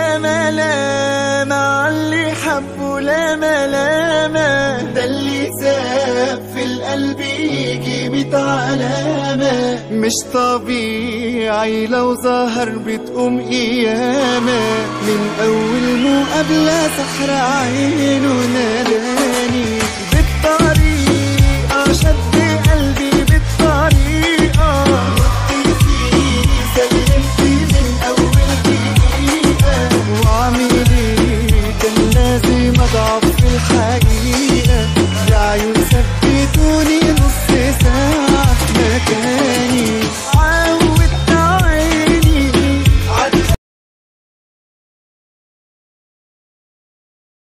ياما لا مع اللي حبه لاما لاما، ده اللي ساب في القلب يجي 100 علامة. مش طبيعي لو ظهر بتقوم قيامة، من أول مقابلة سحر عينه ناداني.